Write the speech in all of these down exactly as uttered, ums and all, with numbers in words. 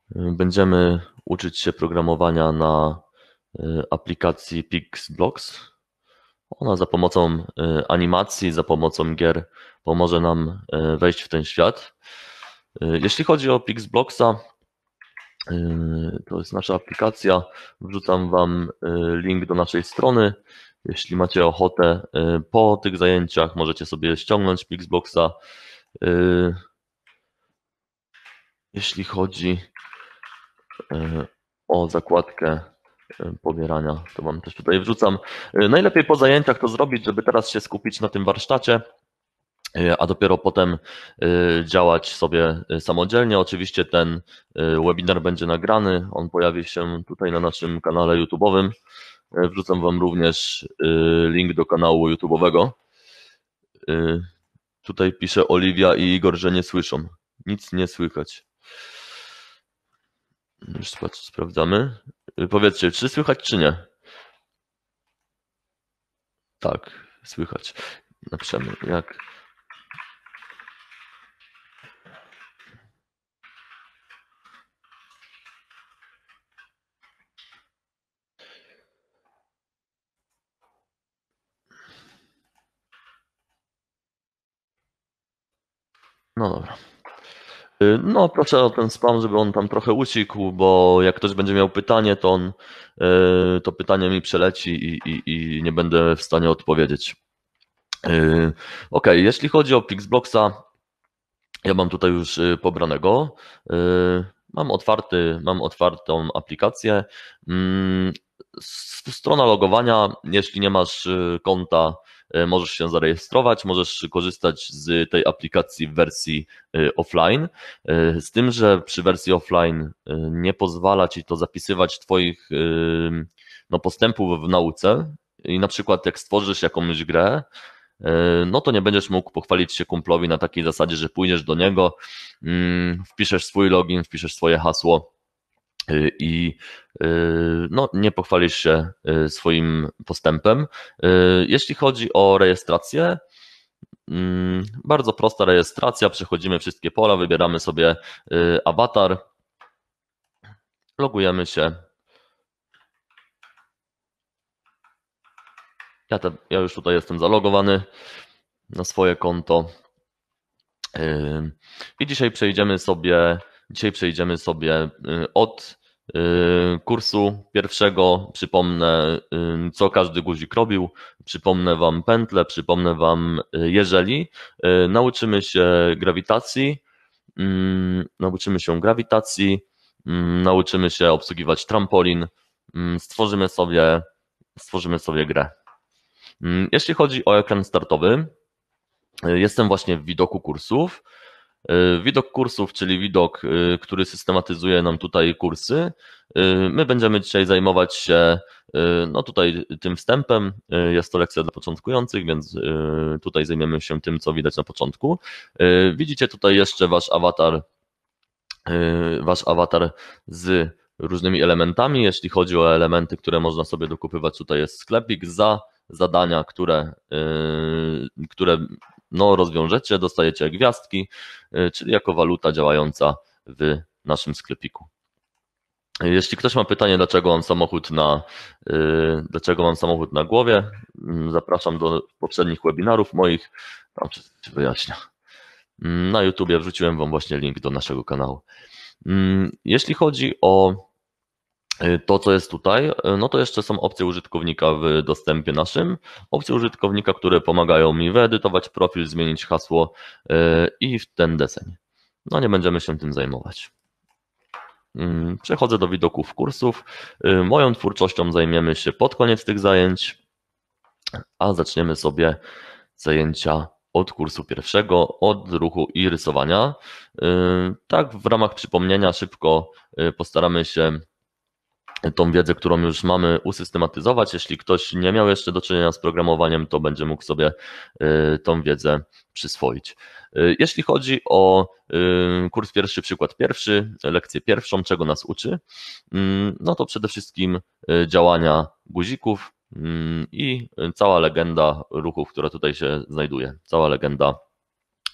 Będziemy uczyć się programowania na aplikacji PixBlocks. Ona za pomocą animacji, za pomocą gier pomoże nam wejść w ten świat. Jeśli chodzi o PixBlocksa, to jest nasza aplikacja. Wrzucam Wam link do naszej strony. Jeśli macie ochotę, po tych zajęciach możecie sobie ściągnąć PixBlocksa. Jeśli chodzi o zakładkę pobierania, to Wam też tutaj wrzucam. Najlepiej po zajęciach to zrobić, żeby teraz się skupić na tym warsztacie, a dopiero potem działać sobie samodzielnie. Oczywiście ten webinar będzie nagrany, on pojawi się tutaj na naszym kanale YouTube'owym. Wrzucam Wam również link do kanału YouTube'owego. Tutaj pisze Oliwia i Igor, że nie słyszą. Nic nie słychać. Już sprawdzamy. Powiedzcie, czy słychać, czy nie? Tak, słychać. Napiszemy jak. No dobra. No proszę o ten spam, żeby on tam trochę ucichł, bo jak ktoś będzie miał pytanie, to on to pytanie mi przeleci i, i, i nie będę w stanie odpowiedzieć. Ok, jeśli chodzi o PixBlocksa, ja mam tutaj już pobranego. Mam otwarty, mam otwartą aplikację. Strona logowania, jeśli nie masz konta, możesz się zarejestrować, możesz korzystać z tej aplikacji w wersji offline, z tym, że przy wersji offline nie pozwala Ci to zapisywać Twoich no, postępów w nauce i na przykład jak stworzysz jakąś grę, no to nie będziesz mógł pochwalić się kumplowi na takiej zasadzie, że pójdziesz do niego, wpiszesz swój login, wpiszesz swoje hasło i no, nie pochwalisz się swoim postępem. Jeśli chodzi o rejestrację, bardzo prosta rejestracja, przechodzimy wszystkie pola, wybieramy sobie awatar, logujemy się. Ja, te, ja już tutaj jestem zalogowany na swoje konto. I dzisiaj przejdziemy sobie, dzisiaj przejdziemy sobie od kursu pierwszego. Przypomnę, co każdy guzik robił. Przypomnę Wam pętlę, przypomnę Wam, jeżeli nauczymy się grawitacji, nauczymy się grawitacji, nauczymy się obsługiwać trampolin, stworzymy sobie, stworzymy sobie grę. Jeśli chodzi o ekran startowy, jestem właśnie w widoku kursów. Widok kursów, czyli widok, który systematyzuje nam tutaj kursy. My będziemy dzisiaj zajmować się no tutaj tym wstępem. Jest to lekcja dla początkujących, więc tutaj zajmiemy się tym, co widać na początku. Widzicie tutaj jeszcze wasz awatar, wasz awatar z różnymi elementami. Jeśli chodzi o elementy, które można sobie dokupywać, tutaj jest sklepik za zadania, które, które no, rozwiążecie, dostajecie gwiazdki, czyli jako waluta działająca w naszym sklepiku. Jeśli ktoś ma pytanie, dlaczego mam samochód na, dlaczego mam samochód na głowie, zapraszam do poprzednich webinarów moich, tam się wyjaśnia. Na YouTubie wrzuciłem Wam właśnie link do naszego kanału. Jeśli chodzi o to, co jest tutaj, no to jeszcze są opcje użytkownika w dostępie naszym. Opcje użytkownika, które pomagają mi wyedytować profil, zmienić hasło i w ten deseń. No nie będziemy się tym zajmować. Przechodzę do widoków kursów. Moją twórczością zajmiemy się pod koniec tych zajęć, a zaczniemy sobie zajęcia od kursu pierwszego, od ruchu i rysowania. Tak, w ramach przypomnienia szybko postaramy się tą wiedzę, którą już mamy, usystematyzować. Jeśli ktoś nie miał jeszcze do czynienia z programowaniem, to będzie mógł sobie tą wiedzę przyswoić. Jeśli chodzi o kurs pierwszy, przykład pierwszy, lekcję pierwszą, czego nas uczy, no to przede wszystkim działania guzików i cała legenda ruchów, która tutaj się znajduje, cała legenda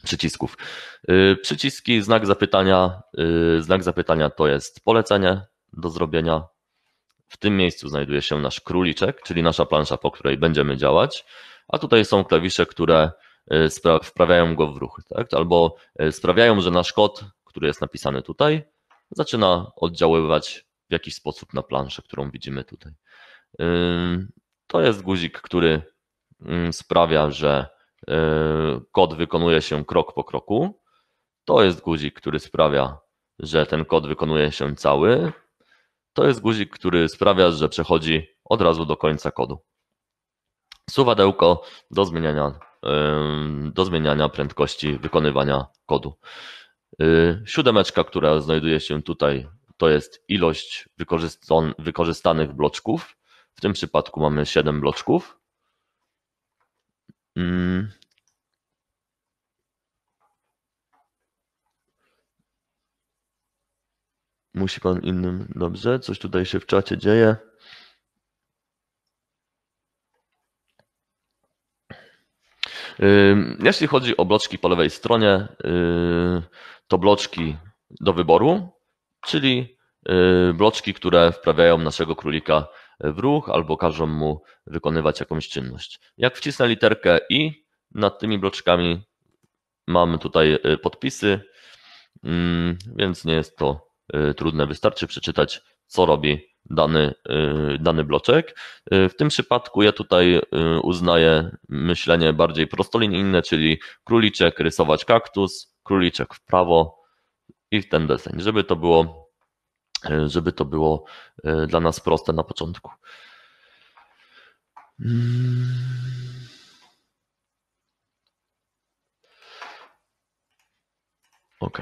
przycisków. Przyciski, znak zapytania, znak zapytania to jest polecenie do zrobienia. W tym miejscu znajduje się nasz króliczek, czyli nasza plansza, po której będziemy działać, a tutaj są klawisze, które wprawiają go w ruch, tak? Albo sprawiają, że nasz kod, który jest napisany tutaj, zaczyna oddziaływać w jakiś sposób na planszę, którą widzimy tutaj. To jest guzik, który sprawia, że kod wykonuje się krok po kroku. To jest guzik, który sprawia, że ten kod wykonuje się cały. To jest guzik, który sprawia, że przechodzi od razu do końca kodu. Suwadełko do zmieniania, do zmieniania prędkości wykonywania kodu. Siódemeczka, która znajduje się tutaj, to jest ilość wykorzystanych bloczków. W tym przypadku mamy siedem bloczków. Musi pan innym, dobrze, coś tutaj się w czacie dzieje. Jeśli chodzi o bloczki po lewej stronie, to bloczki do wyboru, czyli bloczki, które wprawiają naszego królika w ruch albo każą mu wykonywać jakąś czynność. Jak wcisnę literkę I, nad tymi bloczkami mamy tutaj podpisy, więc nie jest to trudne, wystarczy przeczytać, co robi dany, dany bloczek. W tym przypadku ja tutaj uznaję myślenie bardziej prostolinijne, czyli króliczek, rysować kaktus, króliczek w prawo i w ten deseń, żeby to było, żeby to było dla nas proste na początku. Ok.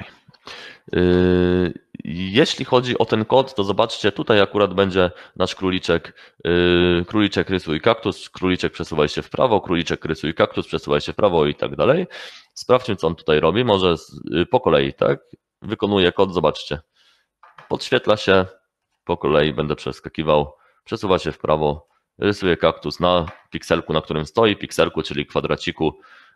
Jeśli chodzi o ten kod, to zobaczcie, tutaj akurat będzie nasz króliczek, króliczek rysuj kaktus, króliczek przesuwaj się w prawo, króliczek rysuj kaktus, przesuwaj się w prawo i tak dalej. Sprawdźmy, co on tutaj robi, może po kolei, tak? Wykonuje kod, zobaczcie. Podświetla się, po kolei będę przeskakiwał, przesuwa się w prawo, rysuje kaktus na pikselku, na którym stoi, pikselku, czyli kwadraciku,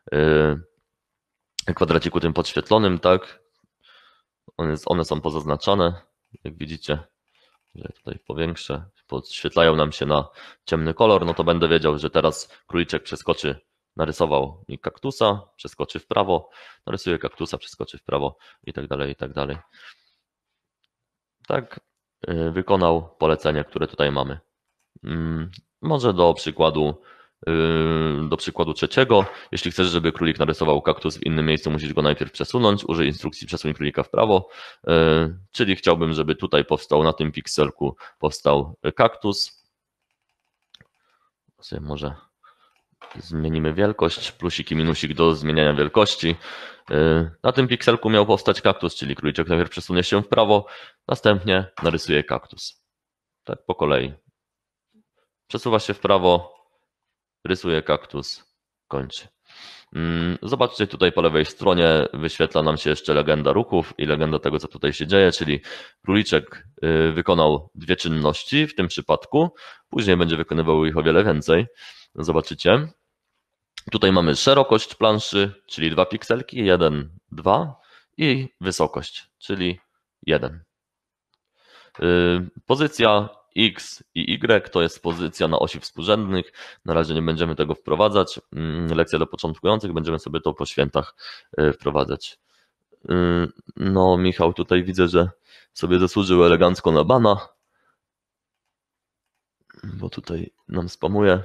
kwadraciku tym podświetlonym, tak? One, one są pozaznaczane, jak widzicie, że tutaj powiększę, podświetlają nam się na ciemny kolor, no to będę wiedział, że teraz króliczek przeskoczy, narysował mi kaktusa, przeskoczy w prawo, narysuje kaktusa, przeskoczy w prawo i tak dalej, i tak dalej. Tak, wykonał polecenie, które tutaj mamy. Może do przykładu Do przykładu trzeciego, jeśli chcesz, żeby królik narysował kaktus w innym miejscu, musisz go najpierw przesunąć, użyj instrukcji przesuń królika w prawo, czyli chciałbym, żeby tutaj powstał, na tym pikselku powstał kaktus. Sobie może zmienimy wielkość, plusik i minusik do zmieniania wielkości. Na tym pikselku miał powstać kaktus, czyli króliczek najpierw przesunie się w prawo, następnie narysuje kaktus. Tak po kolei. Przesuwa się w prawo, rysuje kaktus, kończy. Zobaczcie, tutaj po lewej stronie wyświetla nam się jeszcze legenda ruchów i legenda tego, co tutaj się dzieje, czyli króliczek wykonał dwie czynności w tym przypadku, później będzie wykonywał ich o wiele więcej. Zobaczycie. Tutaj mamy szerokość planszy, czyli dwa pikselki, jeden, dwa i wysokość, czyli jeden. Pozycja X i Y to jest pozycja na osi współrzędnych. Na razie nie będziemy tego wprowadzać. Lekcja dla początkujących, będziemy sobie to po świętach wprowadzać. No, Michał tutaj widzę, że sobie zasłużył elegancko na bana, bo tutaj nam spamuje.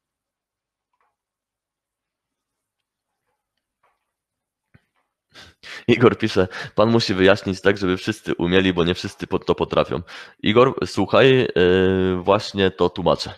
Igor pisze, pan musi wyjaśnić tak, żeby wszyscy umieli, bo nie wszyscy to potrafią. Igor, słuchaj, właśnie to tłumaczę.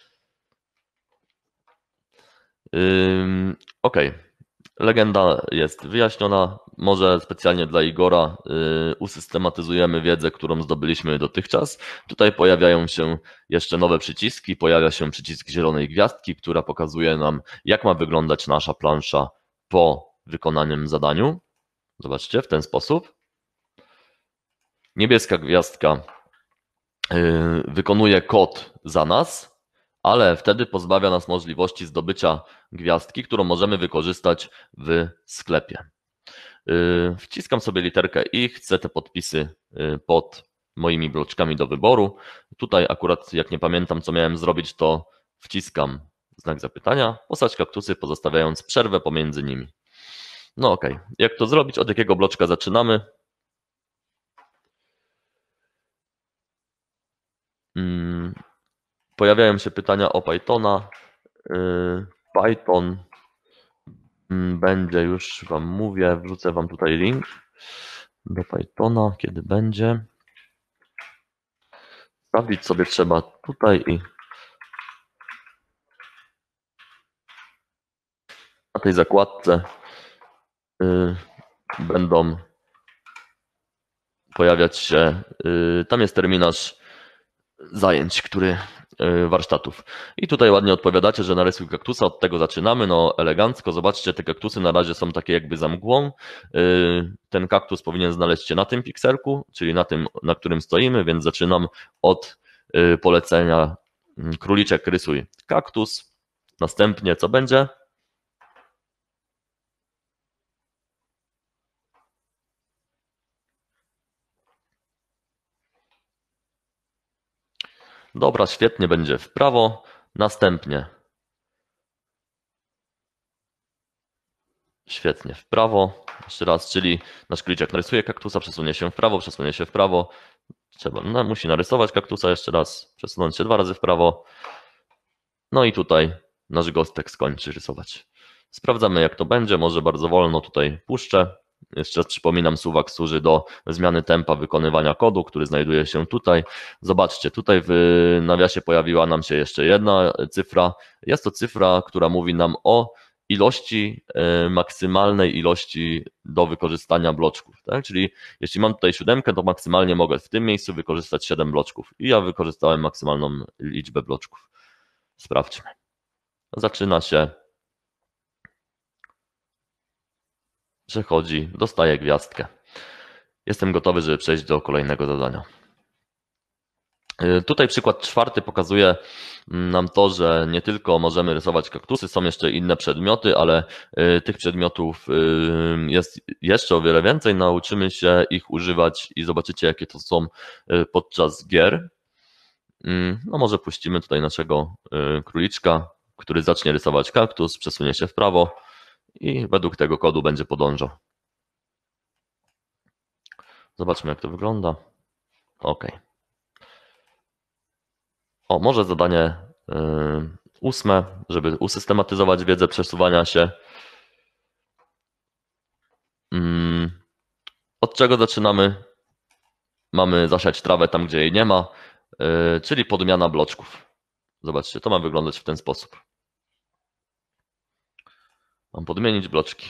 Ok, legenda jest wyjaśniona. Może specjalnie dla Igora usystematyzujemy wiedzę, którą zdobyliśmy dotychczas. Tutaj pojawiają się jeszcze nowe przyciski. Pojawia się przycisk zielonej gwiazdki, która pokazuje nam, jak ma wyglądać nasza plansza po wykonanym zadaniu. Zobaczcie, w ten sposób. Niebieska gwiazdka wykonuje kod za nas, ale wtedy pozbawia nas możliwości zdobycia gwiazdki, którą możemy wykorzystać w sklepie. Wciskam sobie literkę i chcę te podpisy pod moimi bloczkami do wyboru. Tutaj akurat, jak nie pamiętam, co miałem zrobić, to wciskam znak zapytania, posadź kaktusy, pozostawiając przerwę pomiędzy nimi. No ok, jak to zrobić? Od jakiego bloczka zaczynamy? Pojawiają się pytania o Pythona. Python będzie, już Wam mówię, wrzucę Wam tutaj link do Pythona, kiedy będzie. Sprawdzić sobie trzeba tutaj i na tej zakładce będą pojawiać się, tam jest terminarz zajęć, który warsztatów. I tutaj ładnie odpowiadacie, że narysuj kaktusa, od tego zaczynamy, no elegancko, zobaczcie, te kaktusy na razie są takie jakby za mgłą. Ten kaktus powinien znaleźć się na tym pikselku, czyli na tym, na którym stoimy, więc zaczynam od polecenia króliczek rysuj kaktus. Następnie co będzie? Dobra, świetnie, będzie w prawo. Następnie świetnie w prawo. Jeszcze raz, czyli nasz króliczek narysuje kaktusa, przesunie się w prawo, przesunie się w prawo. Trzeba, no, musi narysować kaktusa jeszcze raz, przesunąć się dwa razy w prawo. No i tutaj nasz gostek skończy rysować. Sprawdzamy, jak to będzie. Może bardzo wolno tutaj puszczę. Jeszcze raz przypominam, suwak służy do zmiany tempa wykonywania kodu, który znajduje się tutaj. Zobaczcie, tutaj w nawiasie pojawiła nam się jeszcze jedna cyfra. Jest to cyfra, która mówi nam o ilości, maksymalnej ilości do wykorzystania bloczków. Tak? Czyli jeśli mam tutaj siódemkę, to maksymalnie mogę w tym miejscu wykorzystać siedem bloczków. I ja wykorzystałem maksymalną liczbę bloczków. Sprawdźmy. Zaczyna się. Przechodzi, dostaje gwiazdkę. Jestem gotowy, żeby przejść do kolejnego zadania. Tutaj przykład czwarty pokazuje nam to, że nie tylko możemy rysować kaktusy, są jeszcze inne przedmioty, ale tych przedmiotów jest jeszcze o wiele więcej. Nauczymy się ich używać i zobaczycie, jakie to są podczas gier. No może puścimy tutaj naszego króliczka, który zacznie rysować kaktus, przesunie się w prawo i według tego kodu będzie podążał. Zobaczmy, jak to wygląda. OK. O, może zadanie yy, ósme, żeby usystematyzować wiedzę przesuwania się. Yy, od czego zaczynamy? Mamy zasiać trawę tam, gdzie jej nie ma, yy, czyli podmiana bloczków. Zobaczcie, to ma wyglądać w ten sposób. Mam podmienić bloczki.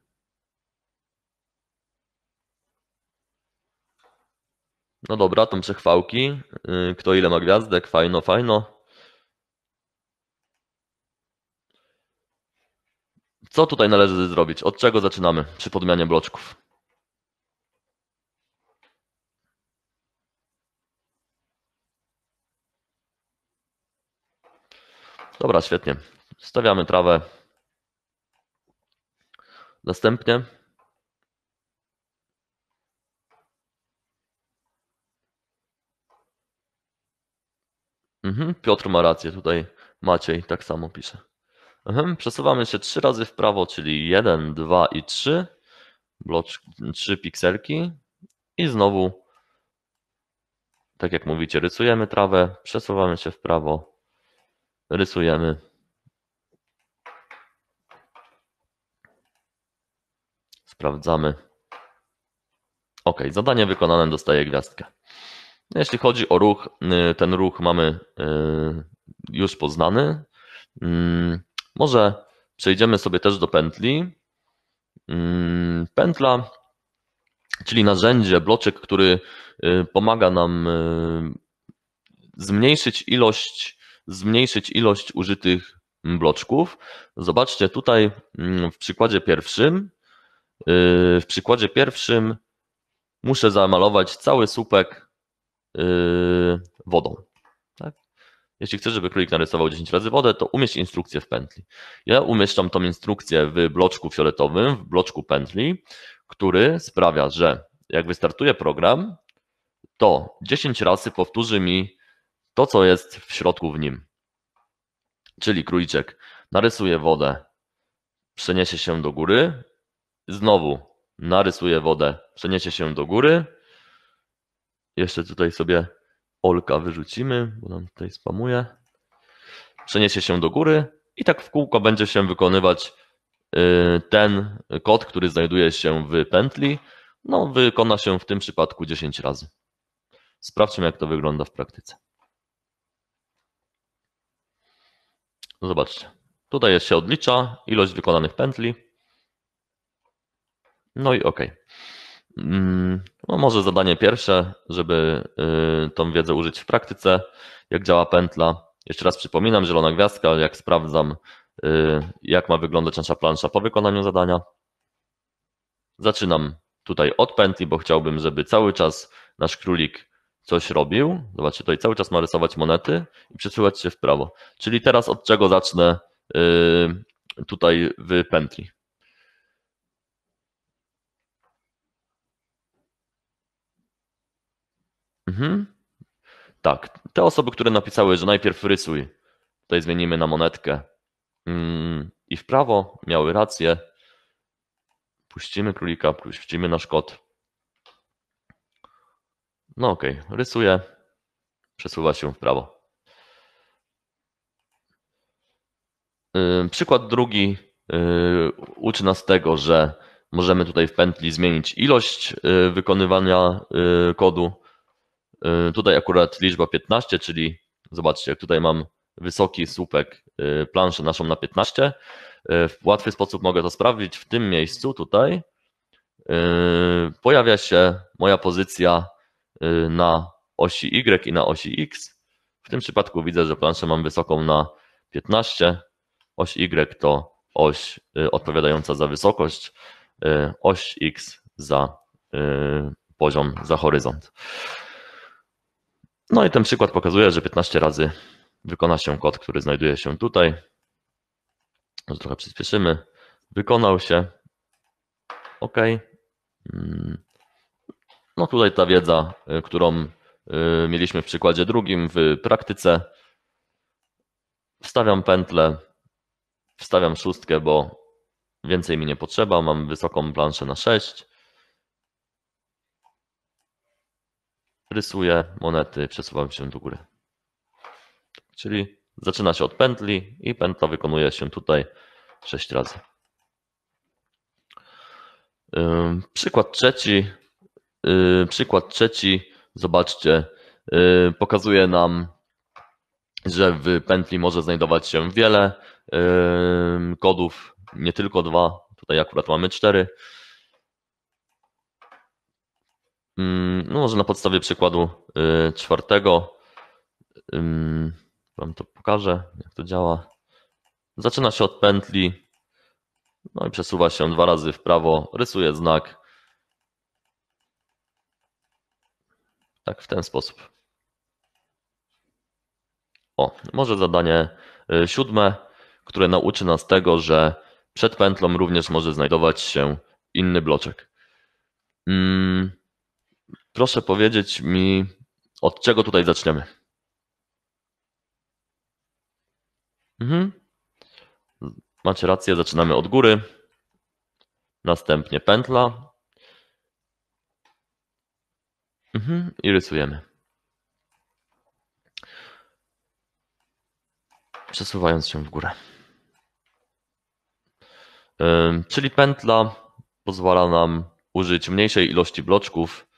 No dobra, tą przechwałki. Kto ile ma gwiazdek? Fajno, fajno. Co tutaj należy zrobić? Od czego zaczynamy przy podmianie bloczków? Dobra, świetnie. Stawiamy trawę. Następnie mhm, Piotr ma rację, tutaj Maciej tak samo pisze. Mhm, przesuwamy się trzy razy w prawo, czyli jeden, dwa i trzy. Blocz, trzy pikselki. I znowu, tak jak mówicie, rysujemy trawę, przesuwamy się w prawo, rysujemy. Sprawdzamy. OK, zadanie wykonane, dostaje gwiazdkę. Jeśli chodzi o ruch, ten ruch mamy już poznany. Może przejdziemy sobie też do pętli. Pętla, czyli narzędzie, bloczek, który pomaga nam zmniejszyć ilość, zmniejszyć ilość użytych bloczków. Zobaczcie tutaj w przykładzie pierwszym. W przykładzie pierwszym muszę zamalować cały słupek wodą. Tak? Jeśli chcesz, żeby królik narysował dziesięć razy wodę, to umieść instrukcję w pętli. Ja umieszczam tą instrukcję w bloczku fioletowym, w bloczku pętli, który sprawia, że jak wystartuje program, to dziesięć razy powtórzy mi to, co jest w środku w nim. Czyli króliczek narysuje wodę, przeniesie się do góry, znowu narysuje wodę, przeniesie się do góry. Jeszcze tutaj sobie Olka wyrzucimy, bo nam tutaj spamuje. Przeniesie się do góry i tak w kółko będzie się wykonywać ten kod, który znajduje się w pętli. No, wykona się w tym przypadku dziesięć razy. Sprawdźmy, jak to wygląda w praktyce. Zobaczcie. Tutaj się odlicza ilość wykonanych pętli. No i OK. No może zadanie pierwsze, żeby tą wiedzę użyć w praktyce, jak działa pętla. Jeszcze raz przypominam, zielona gwiazdka, jak sprawdzam, jak ma wyglądać nasza plansza po wykonaniu zadania. Zaczynam tutaj od pętli, bo chciałbym, żeby cały czas nasz królik coś robił. Zobaczcie, tutaj cały czas ma rysować monety i przesuwać się w prawo. Czyli teraz od czego zacznę tutaj w pętli? Mhm. Tak, te osoby, które napisały, że najpierw rysuj, tutaj zmienimy na monetkę i w prawo, miały rację. Puścimy królika, puścimy nasz kod. No ok, rysuje, przesuwa się w prawo. Przykład drugi uczy nas tego, że możemy tutaj w pętli zmienić ilość wykonywania kodu. Tutaj akurat liczba piętnaście, czyli zobaczcie, jak tutaj mam wysoki słupek, planszę naszą na piętnaście. W łatwy sposób mogę to sprawdzić. W tym miejscu tutaj pojawia się moja pozycja na osi Y i na osi X. W tym przypadku widzę, że planszę mam wysoką na piętnaście. Oś Y to oś odpowiadająca za wysokość, oś X za poziom, za horyzont. No i ten przykład pokazuje, że piętnaście razy wykona się kod, który znajduje się tutaj. Może trochę przyspieszymy. Wykonał się. OK. No tutaj ta wiedza, którą mieliśmy w przykładzie drugim w praktyce. Wstawiam pętlę, wstawiam szóstkę, bo więcej mi nie potrzeba. Mam wysoką planszę na sześć. Rysuję monety, przesuwam się do góry. Czyli zaczyna się od pętli i pętla wykonuje się tutaj sześć razy. Przykład trzeci. Przykład trzeci, zobaczcie, pokazuje nam, że w pętli może znajdować się wiele kodów, nie tylko dwa. Tutaj akurat mamy cztery. No może na podstawie przykładu czwartego Wam to pokażę, jak to działa. Zaczyna się od pętli, no i przesuwa się dwa razy w prawo, rysuje znak. Tak, w ten sposób. O, może zadanie siódme, które nauczy nas tego, że przed pętlą również może znajdować się inny bloczek. Hmm, proszę powiedzieć mi, od czego tutaj zaczniemy? Mhm. Macie rację, zaczynamy od góry, następnie pętla mhm. i rysujemy. Przesuwając się w górę. Czyli pętla pozwala nam użyć mniejszej ilości bloczków.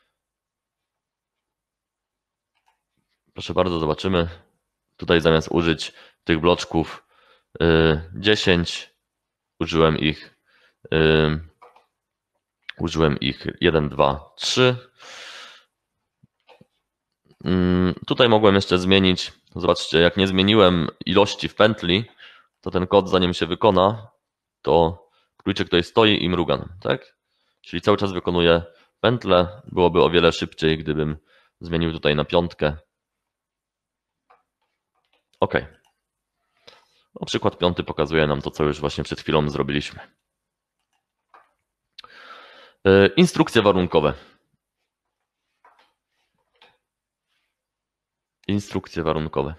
Proszę bardzo, zobaczymy. Tutaj zamiast użyć tych bloczków dziesięć, użyłem ich użyłem ich jeden, dwa, trzy. Tutaj mogłem jeszcze zmienić. Zobaczcie, jak nie zmieniłem ilości w pętli, to ten kod, zanim się wykona, to króliczek tutaj stoi i mruga nam, tak? Czyli cały czas wykonuje pętlę. Byłoby o wiele szybciej, gdybym zmienił tutaj na piątkę. OK. No, przykład piąty pokazuje nam to, co już właśnie przed chwilą zrobiliśmy. Instrukcje warunkowe. Instrukcje warunkowe.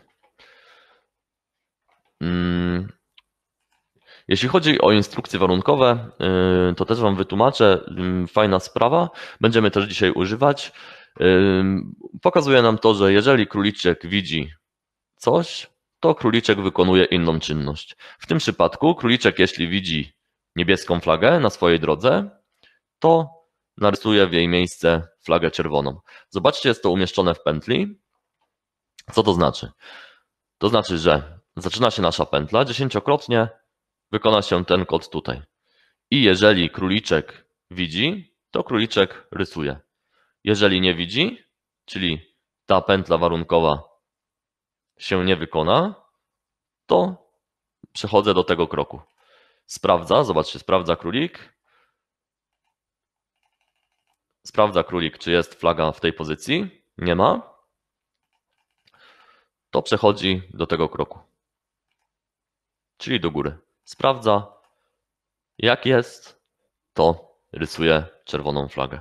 Jeśli chodzi o instrukcje warunkowe, to też Wam wytłumaczę. Fajna sprawa. Będziemy też dzisiaj używać. Pokazuje nam to, że jeżeli króliczek widzi coś, to króliczek wykonuje inną czynność. W tym przypadku króliczek, jeśli widzi niebieską flagę na swojej drodze, to narysuje w jej miejsce flagę czerwoną. Zobaczcie, jest to umieszczone w pętli. Co to znaczy? To znaczy, że zaczyna się nasza pętla, dziesięciokrotnie wykona się ten kod tutaj. I jeżeli króliczek widzi, to króliczek rysuje. Jeżeli nie widzi, czyli ta pętla warunkowa się nie wykona, to przechodzę do tego kroku. Sprawdza, zobaczcie, sprawdza królik. Sprawdza królik, czy jest flaga w tej pozycji. Nie ma. To przechodzi do tego kroku. Czyli do góry. Sprawdza, jak jest, to rysuje czerwoną flagę.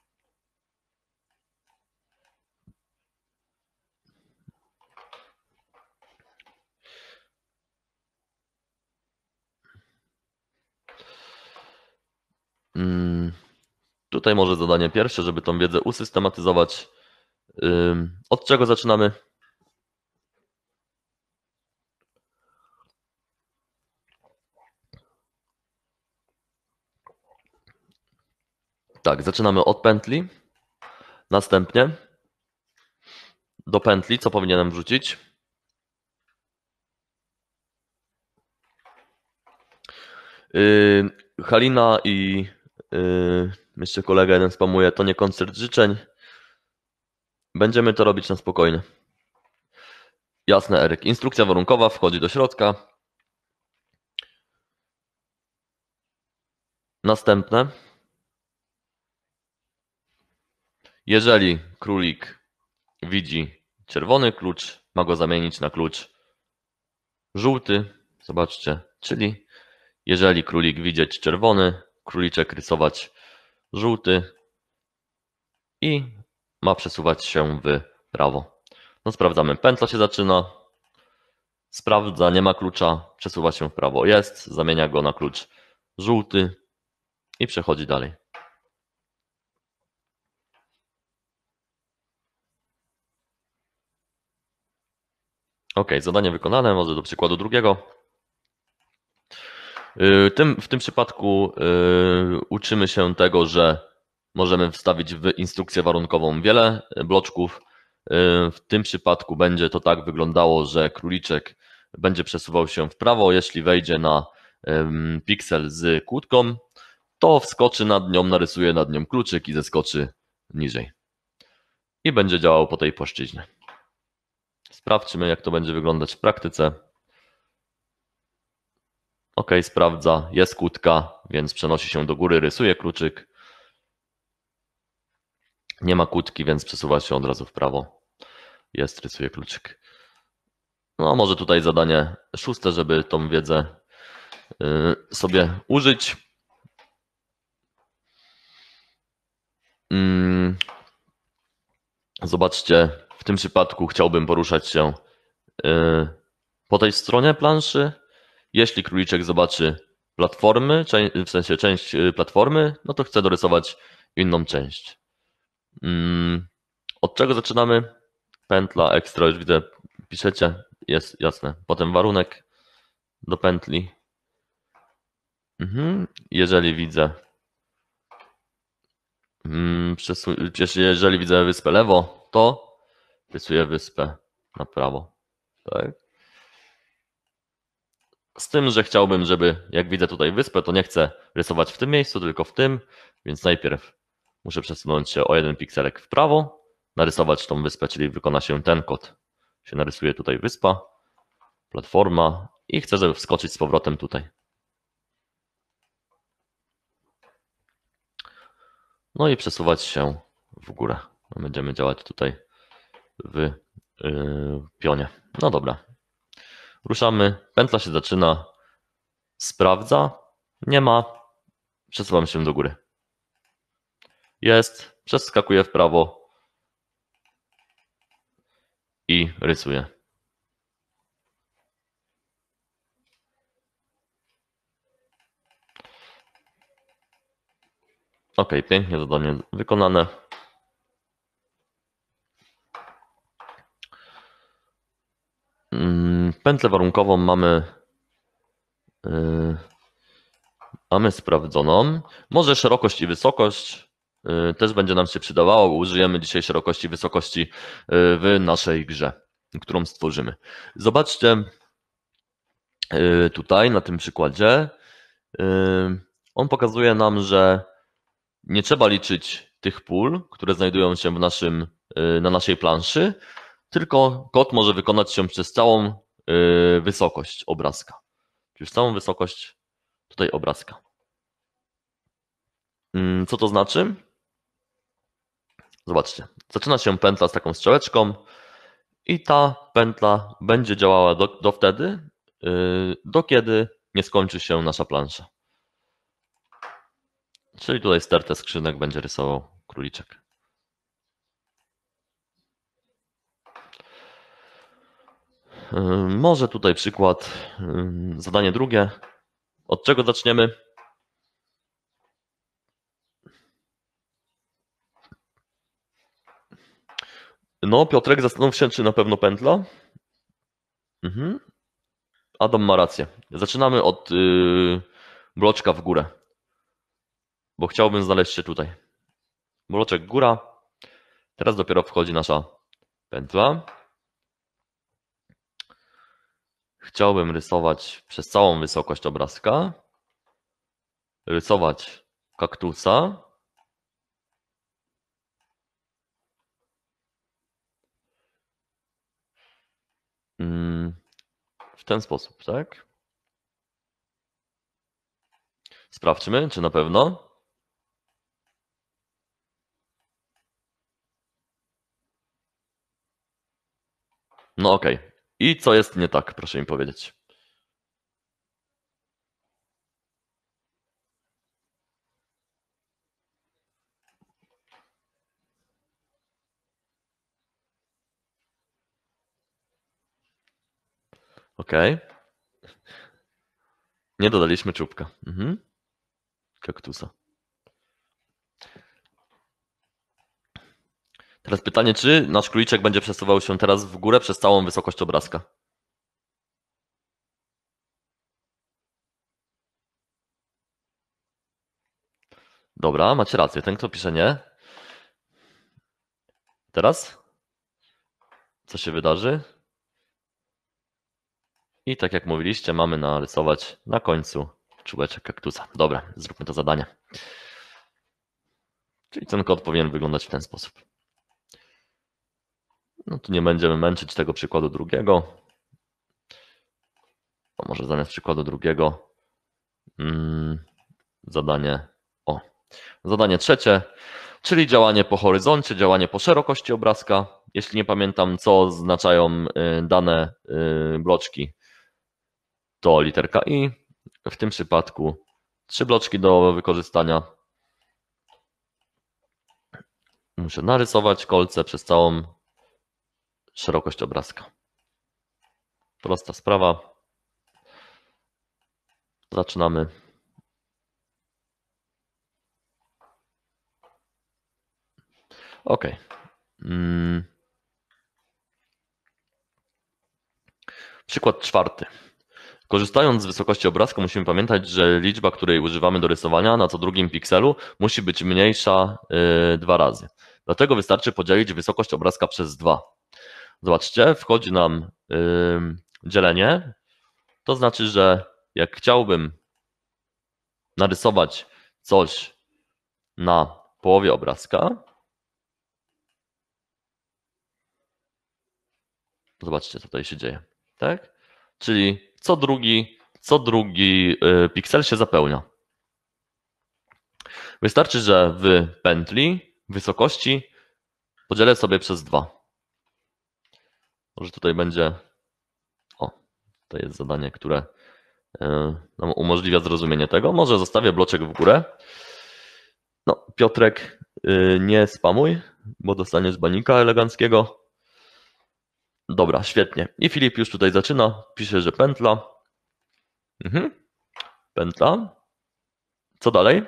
Hmm. Tutaj może zadanie pierwsze, żeby tą wiedzę usystematyzować. Od czego zaczynamy? Tak, zaczynamy od pętli. Następnie do pętli, co powinienem wrzucić? Yy, Halina i yy, jeszcze kolega jeden spamuje, to nie koncert życzeń. Będziemy to robić na spokojnie. Jasne, Eryk. Instrukcja warunkowa wchodzi do środka. Następne. Jeżeli królik widzi czerwony klucz, ma go zamienić na klucz żółty. Zobaczcie, czyli jeżeli królik widzieć czerwony, króliczek rysować żółty i ma przesuwać się w prawo. No sprawdzamy, pętla się zaczyna, sprawdza, nie ma klucza, przesuwa się w prawo, jest, zamienia go na klucz żółty i przechodzi dalej. OK, zadanie wykonane, może do przykładu drugiego. W tym przypadku uczymy się tego, że możemy wstawić w instrukcję warunkową wiele bloczków. W tym przypadku będzie to tak wyglądało, że króliczek będzie przesuwał się w prawo. Jeśli wejdzie na piksel z kłódką, to wskoczy nad nią, narysuje nad nią kluczyk i zeskoczy niżej. I będzie działał po tej płaszczyźnie. Sprawdźmy, jak to będzie wyglądać w praktyce. OK, sprawdza, jest kłódka, więc przenosi się do góry, rysuje kluczyk. Nie ma kłódki, więc przesuwa się od razu w prawo. Jest, rysuje kluczyk. No, może tutaj zadanie szóste, żeby tą wiedzę sobie użyć. Zobaczcie, w tym przypadku chciałbym poruszać się po tej stronie planszy. Jeśli króliczek zobaczy platformy, w sensie część platformy, no to chcę dorysować inną część. Od czego zaczynamy? Pętla, ekstra, już widzę, piszecie, jest jasne. Potem warunek do pętli. Jeżeli widzę, jeżeli widzę wyspę lewo, to rysuję wyspę na prawo. Tak? Z tym, że chciałbym, żeby jak widzę tutaj wyspę, to nie chcę rysować w tym miejscu, tylko w tym, więc najpierw muszę przesunąć się o jeden pikselek w prawo, narysować tą wyspę, czyli wykona się ten kod. Się narysuje tutaj wyspa, platforma i chcę, żeby wskoczyć z powrotem tutaj. No i przesuwać się w górę. Będziemy działać tutaj w yy, pionie. No dobra. Ruszamy, pętla się zaczyna, sprawdza, nie ma, przesuwam się do góry. Jest, przeskakuję w prawo i rysuję. Ok, pięknie zadanie wykonane. Pętlę warunkową mamy, yy, mamy sprawdzoną. Może szerokość i wysokość yy, też będzie nam się przydawało, bo użyjemy dzisiaj szerokości i wysokości yy, w naszej grze, którą stworzymy. Zobaczcie yy, tutaj na tym przykładzie. Yy, on pokazuje nam, że nie trzeba liczyć tych pól, które znajdują się w naszym, yy, na naszej planszy, tylko kod może wykonać się przez całą yy, wysokość obrazka. Czyli przez całą wysokość tutaj obrazka. Yy, co to znaczy? Zobaczcie. Zaczyna się pętla z taką strzałeczką i ta pętla będzie działała do, do wtedy, yy, do kiedy nie skończy się nasza plansza. Czyli tutaj stertę skrzynek będzie rysował króliczek. Może tutaj przykład, zadanie drugie. Od czego zaczniemy? No, Piotrek, zastanów się, czy na pewno pętla. Mhm. Adam ma rację. Zaczynamy od yy, bloczka w górę, bo chciałbym znaleźć się tutaj. Bloczek góra. Teraz dopiero wchodzi nasza pętla. Chciałbym rysować przez całą wysokość obrazka. Rysować kaktusa. W ten sposób, tak? Sprawdźmy, czy na pewno. No okej. Okay. I co jest nie tak, proszę mi powiedzieć. Okej. Okay. Nie dodaliśmy czubka. Mhm. Kaktusa. Teraz pytanie, czy nasz króliczek będzie przesuwał się teraz w górę przez całą wysokość obrazka? Dobra, macie rację. Ten, kto pisze nie. Teraz? Co się wydarzy? I tak jak mówiliście, mamy narysować na końcu czubeczek kaktusa. Dobra, zróbmy to zadanie. Czyli ten kod powinien wyglądać w ten sposób. No tu nie będziemy męczyć tego przykładu drugiego. A może zamiast przykładu drugiego hmm, zadanie o. Zadanie trzecie, czyli działanie po horyzoncie, działanie po szerokości obrazka. Jeśli nie pamiętam, co oznaczają dane bloczki, to literka I. W tym przypadku trzy bloczki do wykorzystania. Muszę narysować kolce przez całą szerokość obrazka. Prosta sprawa. Zaczynamy. OK. Hmm. Przykład czwarty. Korzystając z wysokości obrazka musimy pamiętać, że liczba, której używamy do rysowania na co drugim pikselu musi być mniejsza yy, dwa razy. Dlatego wystarczy podzielić wysokość obrazka przez dwa. Zobaczcie, wchodzi nam yy, dzielenie. To znaczy, że jak chciałbym narysować coś na połowie obrazka, zobaczcie, co tutaj się dzieje. Tak? Czyli co drugi, co drugi yy, piksel się zapełnia. Wystarczy, że w pętli wysokości podzielę sobie przez dwa. Może tutaj będzie o, To jest zadanie, które nam umożliwia zrozumienie tego. Może zostawię bloczek w górę. No, Piotrek, nie spamuj, bo dostaniesz banika eleganckiego. Dobra, świetnie. I Filip już tutaj zaczyna. Pisze, że pętla. Mhm. Pętla. Co dalej?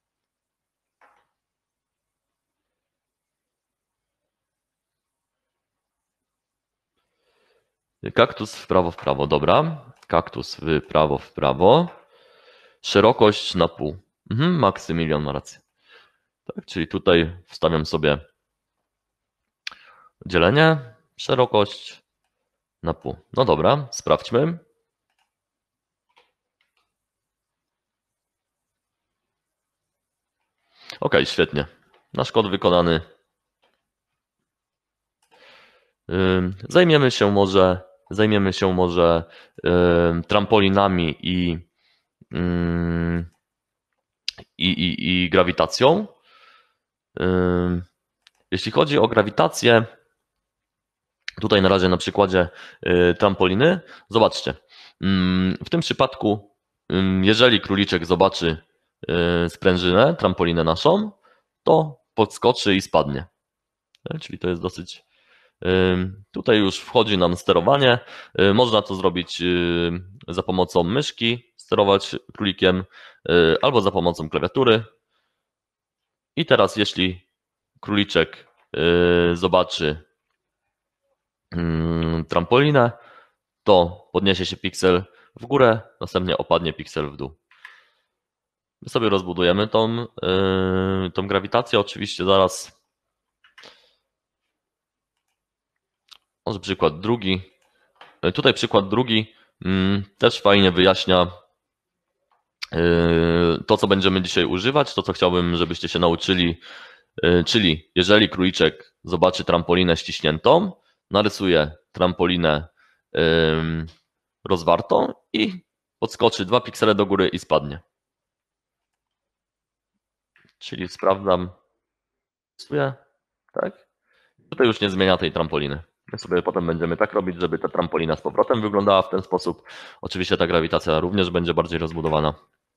Kaktus w prawo, w prawo. Dobra. Kaktus w prawo, w prawo. Szerokość na pół. Mhm. Maksymilian ma rację. Tak, czyli tutaj wstawiam sobie dzielenie. Szerokość na pół. No dobra, sprawdźmy. Ok, świetnie. Nasz kod wykonany. Zajmiemy się może, zajmiemy się może trampolinami i, i, i, i grawitacją. Jeśli chodzi o grawitację, tutaj na razie na przykładzie trampoliny, zobaczcie. W tym przypadku, jeżeli króliczek zobaczy sprężynę, trampolinę naszą, to podskoczy i spadnie. Czyli to jest dosyć. Tutaj już wchodzi nam sterowanie. Można to zrobić za pomocą myszki, sterować królikiem, albo za pomocą klawiatury. I teraz jeśli króliczek zobaczy trampolinę, to podniesie się piksel w górę, następnie opadnie piksel w dół. My sobie rozbudujemy tą, tą grawitację. Oczywiście zaraz. Może przykład drugi. Tutaj przykład drugi też fajnie wyjaśnia to, co będziemy dzisiaj używać, to, co chciałbym, żebyście się nauczyli. Czyli jeżeli króliczek zobaczy trampolinę ściśniętą, narysuje trampolinę rozwartą i podskoczy dwa piksele do góry i spadnie. Czyli sprawdzam, tak? Tutaj już nie zmienia tej trampoliny. My sobie potem będziemy tak robić, żeby ta trampolina z powrotem wyglądała w ten sposób. Oczywiście ta grawitacja również będzie bardziej rozbudowana.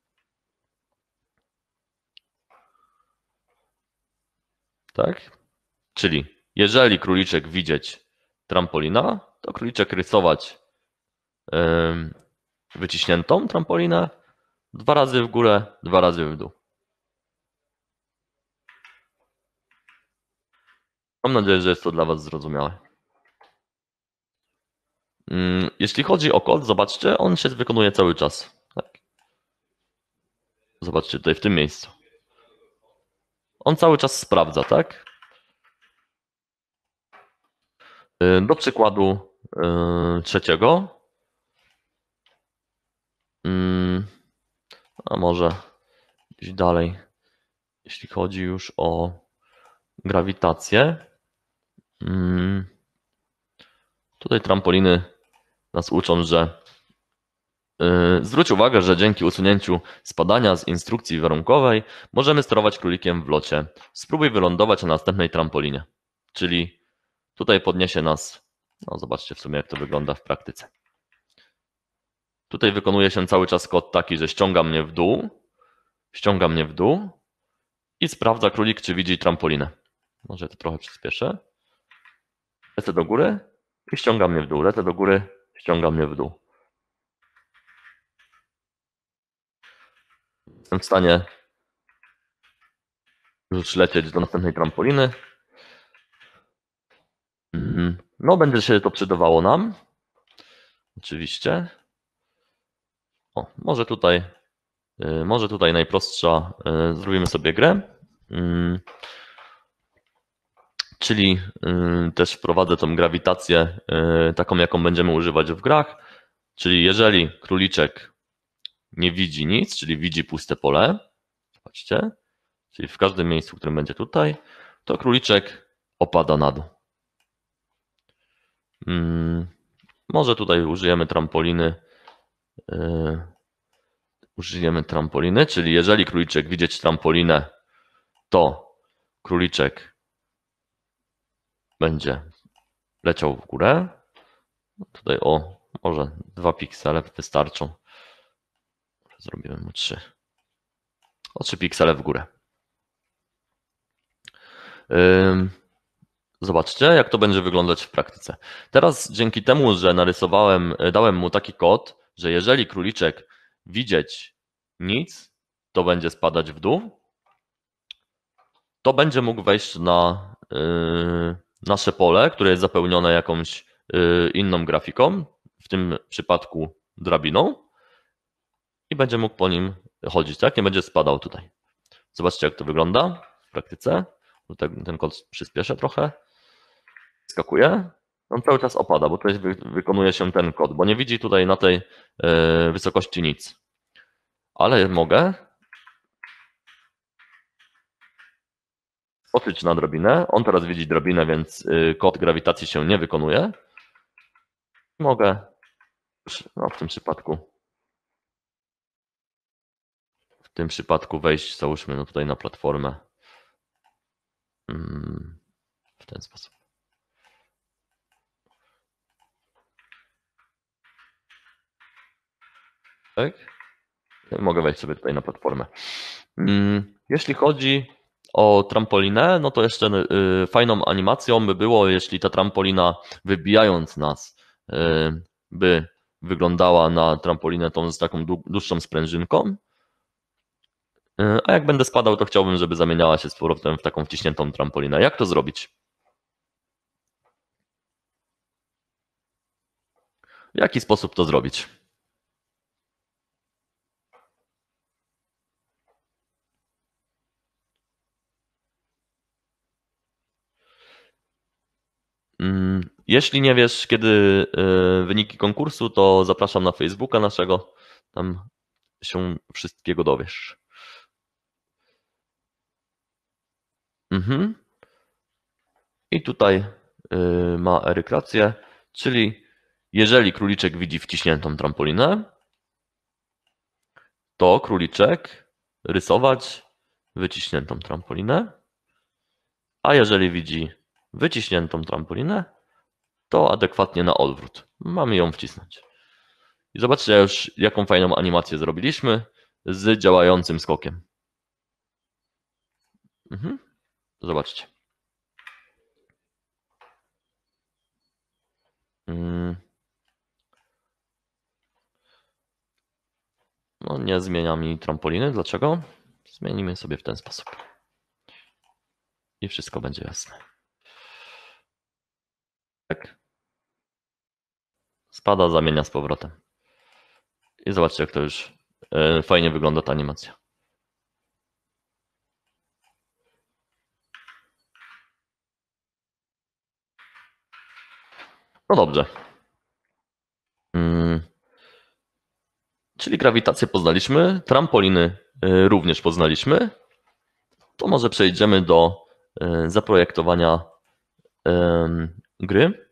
Tak? Czyli jeżeli króliczek widzieć trampolina, to króliczek rysować yy, wyciśniętą trampolinę dwa razy w górę, dwa razy w dół. Mam nadzieję, że jest to dla Was zrozumiałe. Yy, jeśli chodzi o kod, zobaczcie, on się wykonuje cały czas. Tak? Zobaczcie tutaj w tym miejscu. On cały czas sprawdza, tak? Do przykładu trzeciego. A może gdzieś dalej, jeśli chodzi już o grawitację. Tutaj trampoliny nas uczą, że zwróć uwagę, że dzięki usunięciu spadania z instrukcji warunkowej możemy sterować królikiem w locie. Spróbuj wylądować na następnej trampolinie. Czyli tutaj podniesie nas, no zobaczcie w sumie jak to wygląda w praktyce. Tutaj wykonuje się cały czas kod taki, że ściąga mnie w dół, ściąga mnie w dół i sprawdza królik, czy widzi trampolinę. Może to trochę przyspieszę. Lecę do góry i ściąga mnie w dół. Lecę do góry, ściąga mnie w dół. Jestem w stanie już lecieć do następnej trampoliny. No, będzie się to przydawało nam. Oczywiście. O, może tutaj, może tutaj najprostsza, zrobimy sobie grę. Czyli też wprowadzę tą grawitację taką, jaką będziemy używać w grach. Czyli jeżeli króliczek nie widzi nic, czyli widzi puste pole, zobaczcie, czyli w każdym miejscu, w którym będzie tutaj, to króliczek opada na dół. Może tutaj użyjemy trampoliny. Użyjemy trampoliny, czyli jeżeli króliczek widzieć trampolinę, to króliczek będzie leciał w górę. Tutaj o, Może dwa piksele wystarczą. Zrobimy mu trzy. O trzy piksele w górę. Zobaczcie, jak to będzie wyglądać w praktyce. Teraz dzięki temu, że narysowałem, dałem mu taki kod, że jeżeli króliczek widzieć nic, to będzie spadać w dół, to będzie mógł wejść na yy, nasze pole, które jest zapełnione jakąś yy, inną grafiką, w tym przypadku drabiną, i będzie mógł po nim chodzić, tak? Nie będzie spadał tutaj. Zobaczcie, jak to wygląda w praktyce. Tutaj ten kod przyspieszę trochę. Skakuje. On cały czas opada, bo tutaj wy, wykonuje się ten kod, bo nie widzi tutaj na tej yy, wysokości nic. Ale mogę skoczyć na drabinę. On teraz widzi drabinę, więc yy, kod grawitacji się nie wykonuje. Mogę, no w tym przypadku, w tym przypadku wejść, załóżmy, no tutaj na platformę w ten sposób. Tak? Mogę wejść sobie tutaj na platformę. Jeśli chodzi o trampolinę, no to jeszcze fajną animacją by było, jeśli ta trampolina, wybijając nas, by wyglądała na trampolinę tą z taką dłuższą sprężynką. A jak będę spadał, to chciałbym, żeby zamieniała się z powrotem w taką wciśniętą trampolinę. Jak to zrobić? W jaki sposób to zrobić? Jeśli nie wiesz, kiedy wyniki konkursu, to zapraszam na Facebooka naszego. Tam się wszystkiego dowiesz. Mhm. I tutaj ma Eryk rację, czyli jeżeli króliczek widzi wciśniętą trampolinę, to króliczek rysować wyciśniętą trampolinę, a jeżeli widzi wyciśniętą trampolinę, to adekwatnie na odwrót. Mamy ją wcisnąć. I zobaczcie już, jaką fajną animację zrobiliśmy z działającym skokiem. Mhm. Zobaczcie. No nie zmienia mi trampoliny. Dlaczego? Zmienimy sobie w ten sposób. I wszystko będzie jasne. Tak. Spada, zamienia z powrotem. I zobaczcie, jak to już fajnie wygląda ta animacja. No dobrze. Czyli grawitację poznaliśmy, trampoliny również poznaliśmy. To może przejdziemy do zaprojektowania gry.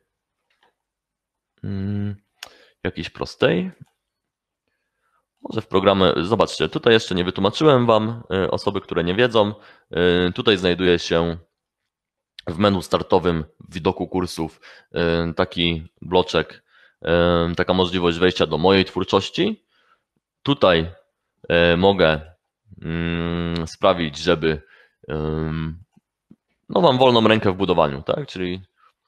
Jakiejś prostej. Może w programie, zobaczcie, tutaj jeszcze nie wytłumaczyłem Wam, osoby, które nie wiedzą. Tutaj znajduje się w menu startowym w widoku kursów taki bloczek, taka możliwość wejścia do mojej twórczości. Tutaj mogę sprawić, żeby no mam wolną rękę w budowaniu, tak? Czyli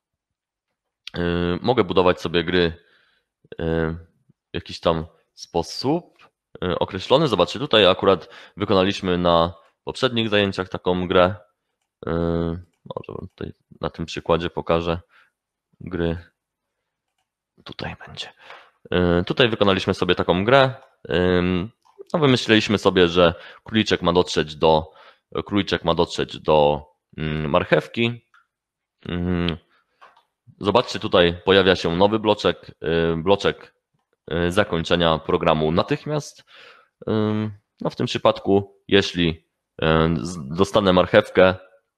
mogę budować sobie gry w jakiś tam sposób określony. Zobaczcie, tutaj akurat wykonaliśmy na poprzednich zajęciach taką grę. Może wam tutaj na tym przykładzie pokażę gry. Tutaj będzie. Tutaj wykonaliśmy sobie taką grę. No wymyśliliśmy sobie, że króliczek ma dotrzeć do króliczek ma dotrzeć do marchewki. Zobaczcie, tutaj pojawia się nowy bloczek, bloczek zakończenia programu natychmiast. No w tym przypadku, jeśli dostanę marchewkę,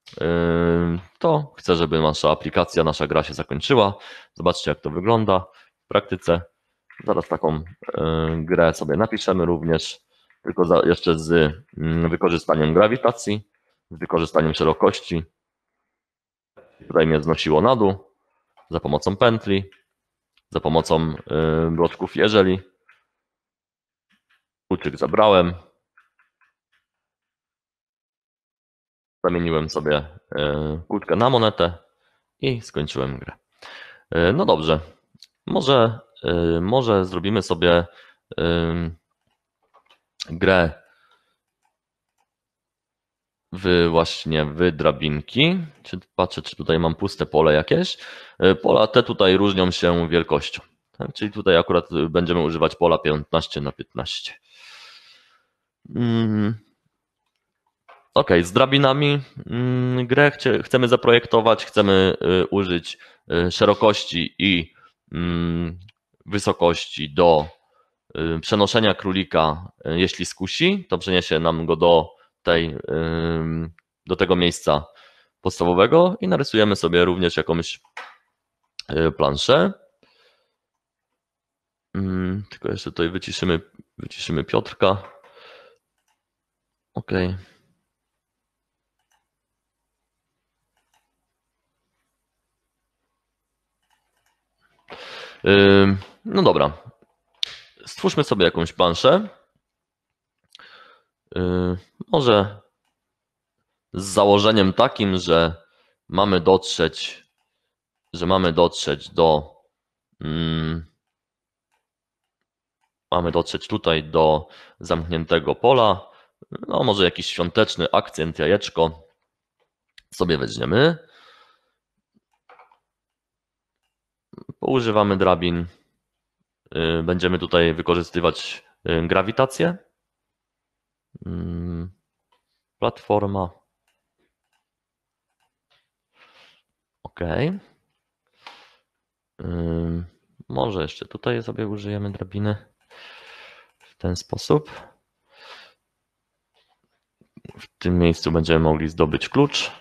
to chcę, żeby nasza aplikacja, nasza gra się zakończyła. Zobaczcie, jak to wygląda w praktyce. Zaraz taką grę sobie napiszemy również, tylko jeszcze z wykorzystaniem grawitacji, z wykorzystaniem szerokości. Tutaj mnie znosiło na dół za pomocą pętli. za pomocą bloczków jeżeli. Kluczyk zabrałem. Zamieniłem sobie kłódkę na monetę i skończyłem grę. No dobrze, może, może zrobimy sobie grę w właśnie w drabinki. Czy patrzę, czy tutaj mam puste pole jakieś. Pola te tutaj różnią się wielkością. Tak? Czyli tutaj akurat będziemy używać pola piętnaście na piętnaście. Mm. Ok, z drabinami mm, grę chcemy zaprojektować, chcemy y, użyć y, szerokości i mm, wysokości do y, przenoszenia królika, y, jeśli skusi, to przeniesie nam go do, tej, y, do tego miejsca podstawowego i narysujemy sobie również jakąś y, planszę. Mm, tylko jeszcze tutaj wyciszymy, wyciszymy Piotrka. Ok. No dobra, stwórzmy sobie jakąś planszę. Może z założeniem takim, że mamy dotrzeć, że mamy dotrzeć do, hmm, mamy dotrzeć tutaj do zamkniętego pola. No może jakiś świąteczny akcent, jajeczko sobie weźmiemy. Poużywamy drabin. Będziemy tutaj wykorzystywać grawitację. Platforma. OK. Może jeszcze tutaj sobie użyjemy drabiny w ten sposób. W tym miejscu będziemy mogli zdobyć klucz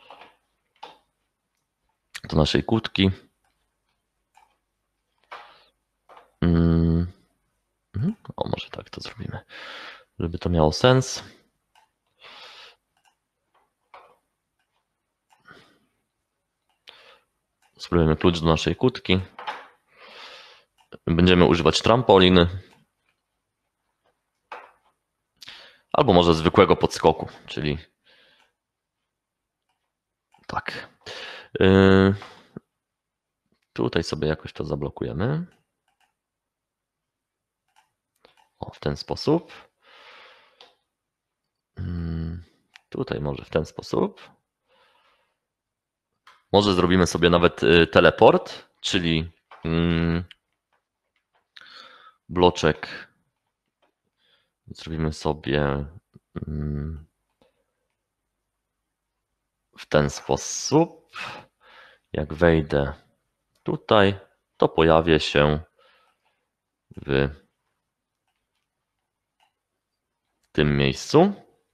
do naszej kłódki. O, może tak to zrobimy, żeby to miało sens. Spróbujemy klucz do naszej kłódki. Będziemy używać trampoliny. Albo może zwykłego podskoku, czyli tak. Yy, tutaj sobie jakoś to zablokujemy. O, w ten sposób. Yy, tutaj może w ten sposób. Może zrobimy sobie nawet teleport, czyli yy, bloczek. Zrobimy sobie yy, w ten sposób. Jak wejdę tutaj, to pojawię się w tym miejscu.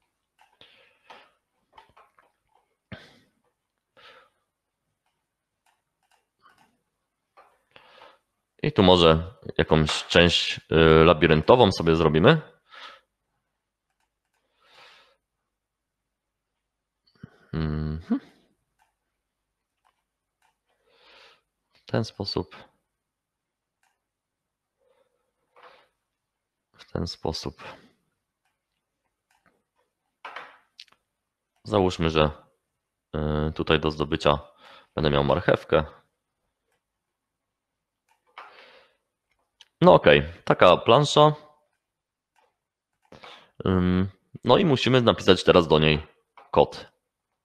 I tu może jakąś część labiryntową sobie zrobimy. Mhm. W ten sposób. W ten sposób. Załóżmy, że tutaj do zdobycia będę miał marchewkę. No ok, taka plansza. No i musimy napisać teraz do niej kod.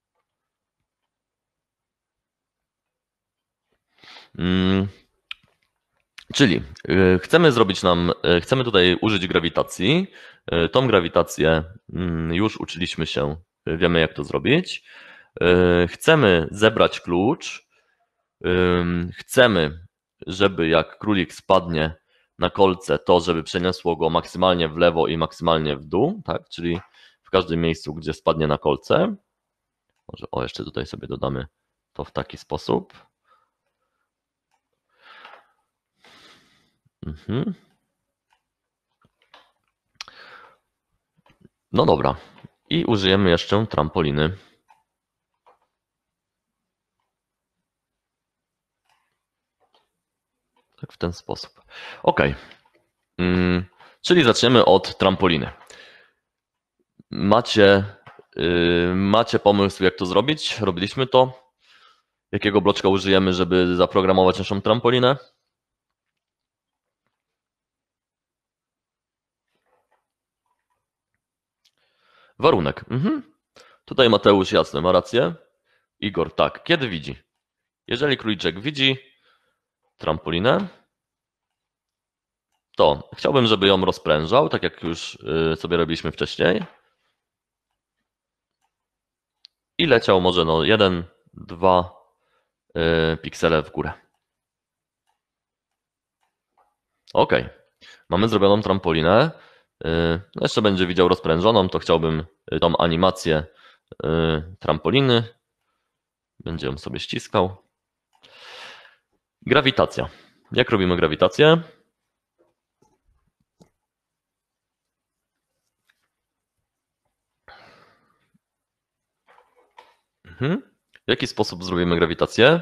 Czyli chcemy zrobić nam, chcemy tutaj użyć grawitacji. Tą grawitację już uczyliśmy się, wiemy jak to zrobić. Chcemy zebrać klucz. Chcemy, żeby jak królik spadnie na kolce, to żeby przeniosło go maksymalnie w lewo i maksymalnie w dół, tak? Czyli w każdym miejscu, gdzie spadnie na kolce. Może o, jeszcze tutaj sobie dodamy to w taki sposób. Mhm. No dobra. I użyjemy jeszcze trampoliny. Tak w ten sposób. Ok. Hmm, czyli zaczniemy od trampoliny. Macie, yy, macie pomysł, jak to zrobić? Robiliśmy to? Jakiego bloczka użyjemy, żeby zaprogramować naszą trampolinę? Warunek. Mhm. Tutaj Mateusz jasne, ma rację. Igor, tak. Kiedy widzi? Jeżeli króliczek widzi trampolinę, to chciałbym, żeby ją rozprężał, tak jak już sobie robiliśmy wcześniej. I leciał może no jeden, dwa piksele w górę. Ok. Mamy zrobioną trampolinę. No jeszcze będzie widział rozprężoną, to chciałbym tą animację trampoliny. Będzie ją sobie ściskał. Grawitacja. Jak robimy grawitację? Mhm. W jaki sposób zrobimy grawitację?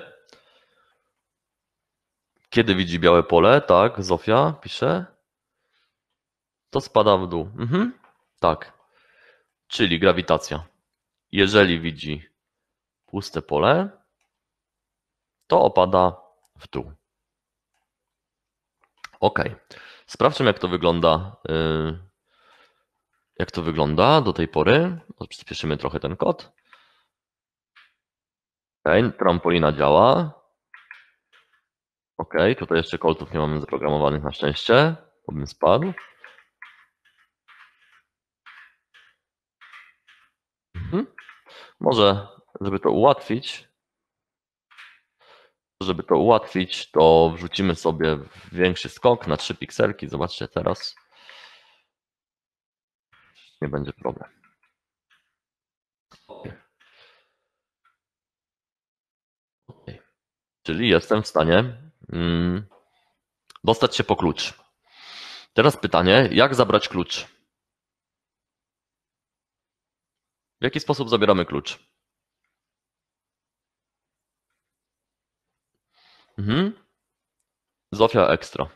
Kiedy widzi białe pole? Tak, Zofia pisze. To spada w dół. Mhm. Tak. Czyli grawitacja. Jeżeli widzi puste pole, to opada w dół. Ok. Sprawdźmy, jak to wygląda. Jak to wygląda do tej pory. Przyspieszymy trochę ten kod. Ok, trampolina działa. Ok, tutaj jeszcze kolców nie mamy zaprogramowanych na szczęście, bo bym spadł. Mhm. Może, żeby to ułatwić, żeby to ułatwić, to wrzucimy sobie większy skok na trzy pikselki. Zobaczcie teraz. Nie będzie problem. Okay. Czyli jestem w stanie mm, dostać się po klucz. Teraz pytanie, jak zabrać klucz? W jaki sposób zabieramy klucz? Mhm. Zofia ekstra.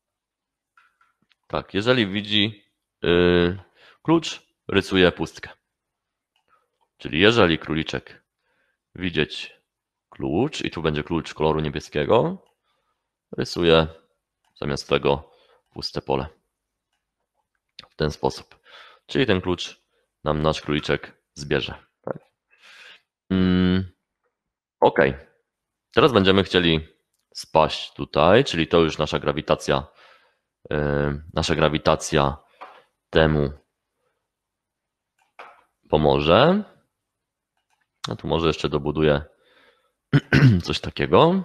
Tak, jeżeli widzi yy, klucz, rysuje pustkę. Czyli jeżeli króliczek widzieć klucz i tu będzie klucz koloru niebieskiego, rysuje zamiast tego puste pole. W ten sposób. Czyli ten klucz nam nasz króliczek zbierze. Tak? Mm, ok. Teraz będziemy chcieli spaść tutaj, czyli to już nasza grawitacja, yy, nasza grawitacja temu pomoże. A tu może jeszcze dobuduję coś takiego.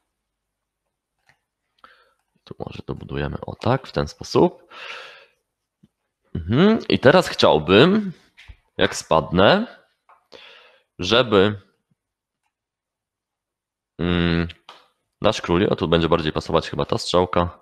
Tu może dobudujemy o tak, w ten sposób. Mhm. I teraz chciałbym, jak spadnę, żeby mm, nasz król, o tu będzie bardziej pasować chyba ta strzałka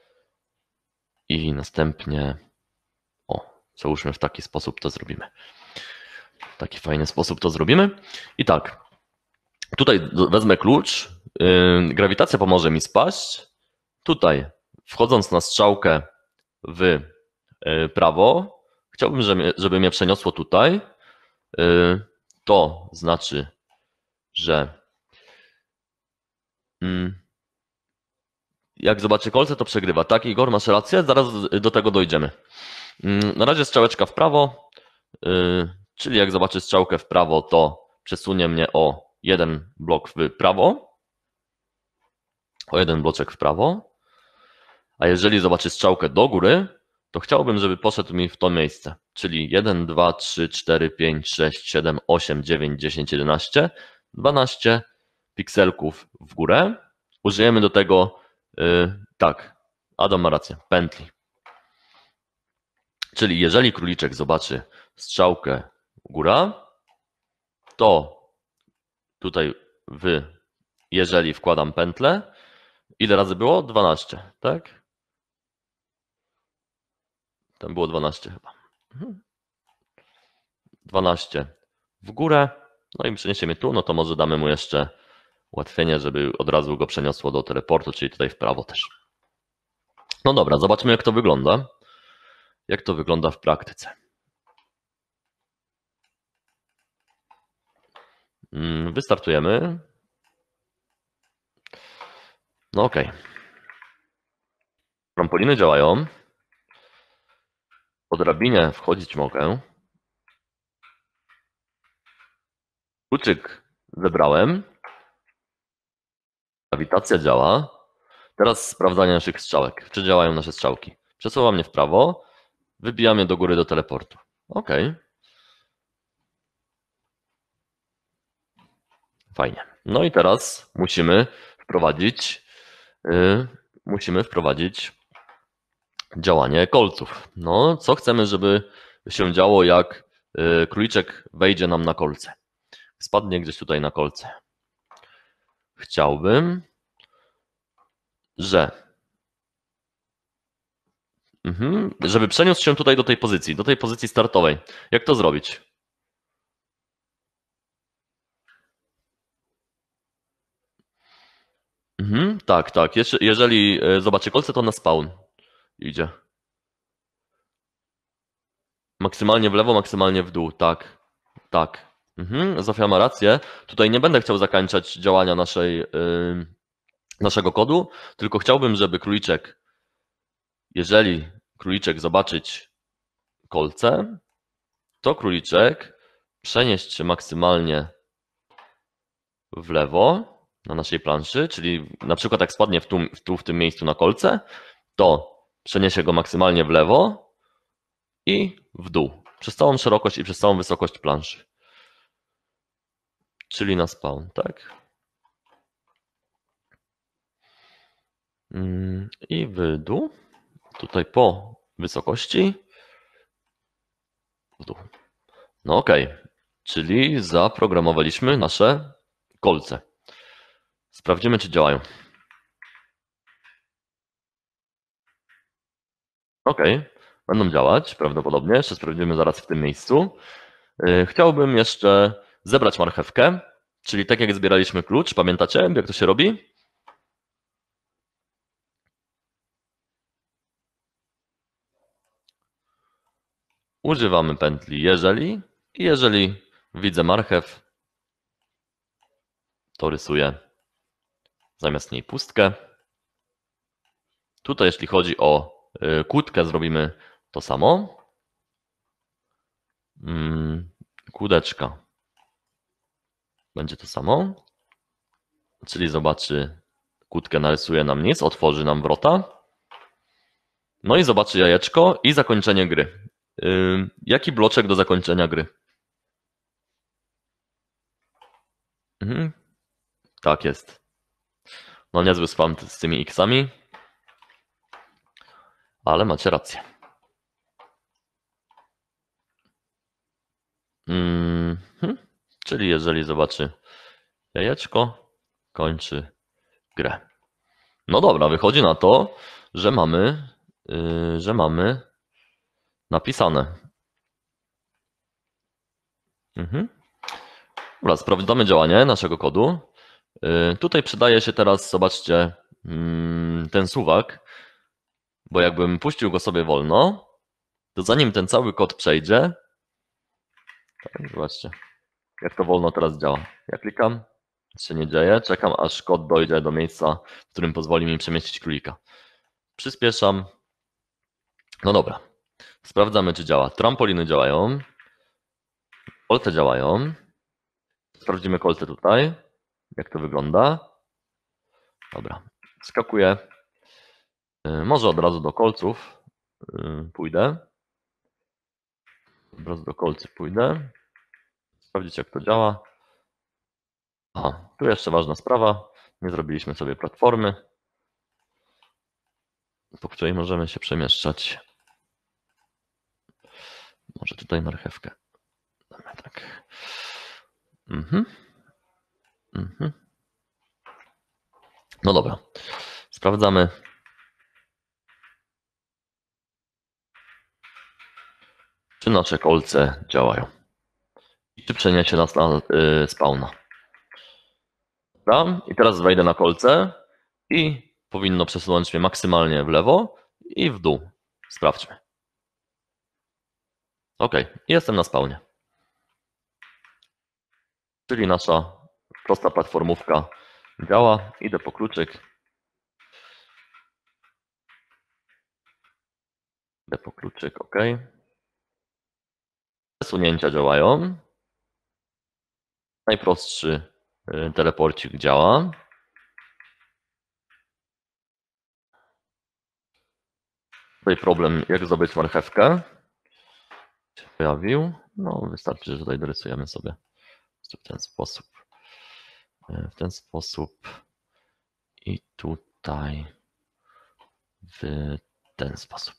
i następnie, o, załóżmy w taki sposób to zrobimy. W taki fajny sposób to zrobimy. I tak, tutaj wezmę klucz, yy, grawitacja pomoże mi spaść. Tutaj, wchodząc na strzałkę w prawo, chciałbym, żeby, żeby mnie przeniosło tutaj. To znaczy, że jak zobaczy kolce, to przegrywa. Tak, Igor, masz rację, zaraz do tego dojdziemy. Na razie strzałeczka w prawo, czyli jak zobaczy strzałkę w prawo, to przesunie mnie o jeden blok w prawo, o jeden bloczek w prawo, a jeżeli zobaczy strzałkę do góry, to chciałbym, żeby poszedł mi w to miejsce, czyli jeden, dwa, trzy, cztery, pięć, sześć, siedem, osiem, dziewięć, dziesięć, jedenaście, dwanaście pikselków w górę. Użyjemy do tego, yy, tak, Adam ma rację, pętli. Czyli jeżeli króliczek zobaczy strzałkę góra, to tutaj w, jeżeli wkładam pętlę, ile razy było? dwanaście, tak? Tam było dwanaście chyba. dwanaście w górę. No i przeniesiemy tu, no to może damy mu jeszcze ułatwienie, żeby od razu go przeniosło do teleportu, czyli tutaj w prawo też. No dobra, zobaczmy jak to wygląda. Jak to wygląda w praktyce. Wystartujemy. No ok. Trampoliny działają. Po drabinie wchodzić mogę. Kluczyk zebrałem. Grawitacja działa. Teraz sprawdzanie naszych strzałek. Czy działają nasze strzałki? Przesuwam mnie w prawo. Wybijam je do góry do teleportu. Ok. Fajnie. No i teraz musimy wprowadzić yy, musimy wprowadzić działanie kolców. No, co chcemy, żeby się działo, jak yy, króliczek wejdzie nam na kolce? Spadnie gdzieś tutaj na kolce. Chciałbym, że mhm, żeby przeniósł się tutaj do tej pozycji, do tej pozycji startowej. Jak to zrobić? Mhm, tak, tak. Jeż- Jeżeli e, zobaczy kolce, to na spawn idzie. Maksymalnie w lewo, maksymalnie w dół. Tak, tak. Mhm, Zofia ma rację. Tutaj nie będę chciał zakończać działania naszej, yy, naszego kodu, tylko chciałbym, żeby króliczek, jeżeli króliczek zobaczyć kolce, to króliczek przenieść się maksymalnie w lewo na naszej planszy, czyli na przykład jak spadnie w tu, w tu w tym miejscu na kolce, to przeniesie go maksymalnie w lewo i w dół, przez całą szerokość i przez całą wysokość planszy. Czyli na spawn, tak? I w dół, tutaj po wysokości, w dół. No ok, czyli zaprogramowaliśmy nasze kolce. Sprawdzimy, czy działają. Ok, będą działać prawdopodobnie, jeszcze sprawdzimy zaraz w tym miejscu. Chciałbym jeszcze zebrać marchewkę, czyli tak jak zbieraliśmy klucz, pamiętacie, jak to się robi? Używamy pętli jeżeli i jeżeli widzę marchew, to rysuję zamiast niej pustkę. Tutaj jeśli chodzi o kłódkę, zrobimy to samo. Kłódeczka będzie to samo, czyli zobaczy kłódkę, narysuje nam nic, otworzy nam wrota. No i zobaczy jajeczko i zakończenie gry. Yy, jaki bloczek do zakończenia gry? Mhm. Tak jest. No niezły spam z tymi x-ami, ale macie rację. Mhm. Czyli jeżeli zobaczy jajeczko, kończy grę. No dobra, wychodzi na to, że mamy, yy, że mamy napisane. Mhm. Dobra, sprawdzamy działanie naszego kodu. Yy, tutaj przydaje się teraz, zobaczcie, yy, ten suwak, bo jakbym puścił go sobie wolno, to zanim ten cały kod przejdzie, tak, zobaczcie, jak to wolno teraz działa. Ja klikam, nic się nie dzieje, czekam aż kod dojdzie do miejsca, w którym pozwoli mi przemieścić królika. Przyspieszam. No dobra, sprawdzamy, czy działa. Trampoliny działają, kolce działają. Sprawdzimy kolce tutaj, jak to wygląda. Dobra, skakuję. Może od razu do kolców pójdę. Od razu do kolców pójdę. Sprawdzić, jak to działa. Aha, tu jeszcze ważna sprawa. Nie zrobiliśmy sobie platformy, po której możemy się przemieszczać. Może tutaj marchewkę. Damy tak. Mhm. Mhm. No dobra. Sprawdzamy. Czy nasze kolce działają. I czy przeniesie nas na y, spawna. Dobra. I teraz wejdę na kolce i powinno przesunąć mnie maksymalnie w lewo i w dół. Sprawdźmy. OK, jestem na spawnie. Czyli nasza prosta platformówka działa. Idę po kluczyk. Idę po kluczyk, OK. Przesunięcia działają. Najprostszy teleporcik działa. Tutaj problem, jak zdobyć marchewkę. Się pojawił. No, wystarczy, że tutaj dorysujemy sobie w ten sposób. W ten sposób. I tutaj w ten sposób.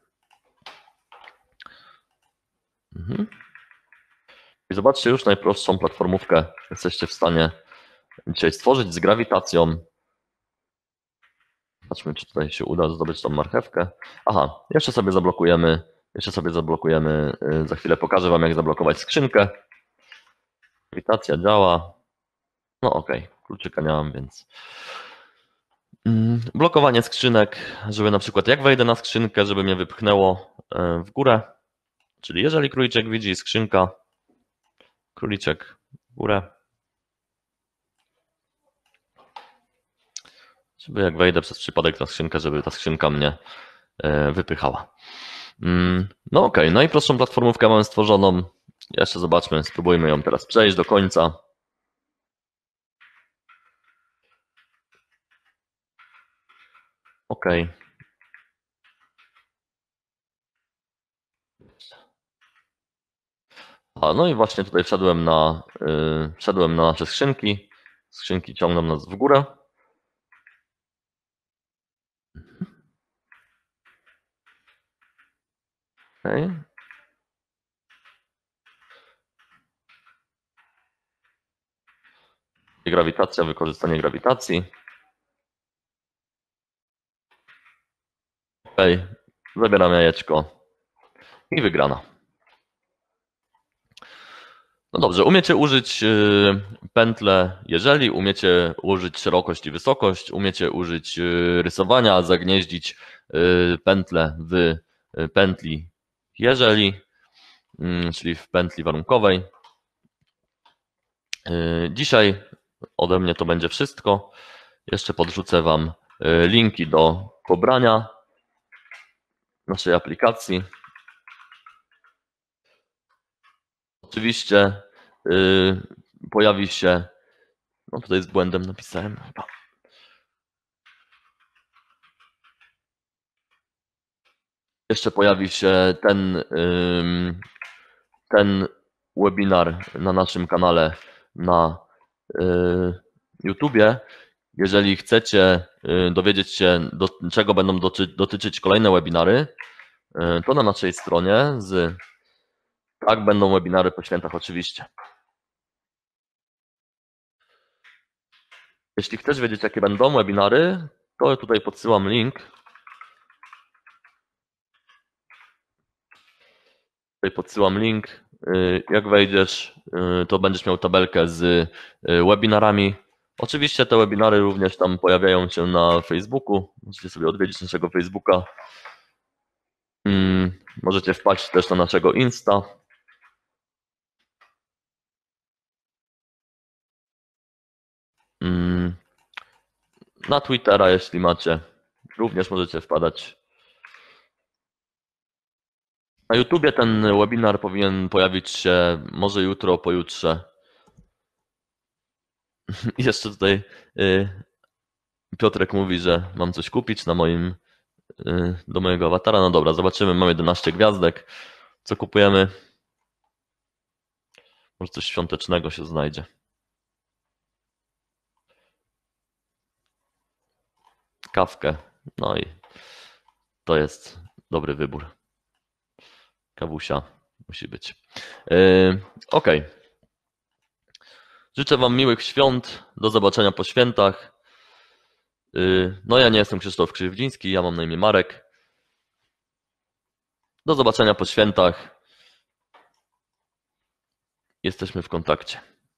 Mhm. I zobaczcie, już najprostszą platformówkę jesteście w stanie dzisiaj stworzyć z grawitacją. Zobaczmy, czy tutaj się uda zdobyć tą marchewkę. Aha, jeszcze sobie zablokujemy, jeszcze sobie zablokujemy, za chwilę pokażę Wam, jak zablokować skrzynkę. Grawitacja działa. No ok, kluczyka nie mam, więc... Blokowanie skrzynek, żeby na przykład jak wejdę na skrzynkę, żeby mnie wypchnęło w górę. Czyli jeżeli króliczek widzi skrzynka, króliczek w górę. Żeby jak wejdę przez przypadek na skrzynkę, żeby ta skrzynka mnie wypychała. No ok, najprostszą platformówkę mamy stworzoną. Jeszcze zobaczmy, spróbujmy ją teraz przejść do końca. OK. A, no i właśnie tutaj wszedłem na, yy, wszedłem na nasze skrzynki. Skrzynki ciągną nas w górę. Okay. I grawitacja, wykorzystanie grawitacji. OK, zabieram jajeczko i wygrana. No dobrze, umiecie użyć pętle, jeżeli umiecie użyć szerokość i wysokość, umiecie użyć rysowania, zagnieździć pętle w pętli jeżeli, czyli w pętli warunkowej. Dzisiaj ode mnie to będzie wszystko. Jeszcze podrzucę Wam linki do pobrania naszej aplikacji. Oczywiście yy, pojawi się, no tutaj z błędem napisałem chyba. Jeszcze pojawi się ten, yy, ten webinar na naszym kanale na yy, YouTubie. Jeżeli chcecie yy, dowiedzieć się, do czego będą doty dotyczyć kolejne webinary, yy, to na naszej stronie z tak będą webinary po świętach oczywiście. Jeśli chcesz wiedzieć, jakie będą webinary, to tutaj podsyłam link. Tutaj podsyłam link. Jak wejdziesz, to będziesz miał tabelkę z webinarami. Oczywiście te webinary również tam pojawiają się na Facebooku. Możecie sobie odwiedzić naszego Facebooka. Możecie wpaść też na naszego Insta. Na Twittera, jeśli macie, również możecie wpadać. Na YouTubie ten webinar powinien pojawić się może jutro, pojutrze. I jeszcze tutaj Piotrek mówi, że mam coś kupić na moim, do mojego awatara. No dobra, zobaczymy. Mam jedenaście gwiazdek. Co kupujemy? Może coś świątecznego się znajdzie. Kawkę. No i to jest dobry wybór. Kawusia musi być. Yy, ok. Życzę Wam miłych świąt. Do zobaczenia po świętach. Yy, no ja nie jestem Krzysztof Krzywdziński, ja mam na imię Marek. Do zobaczenia po świętach. Jesteśmy w kontakcie.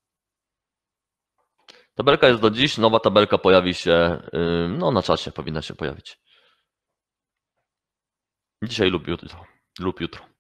Tabelka jest do dziś. Nowa tabelka pojawi się, yy, no na czasie powinna się pojawić. Dzisiaj lub jutro. Lub jutro.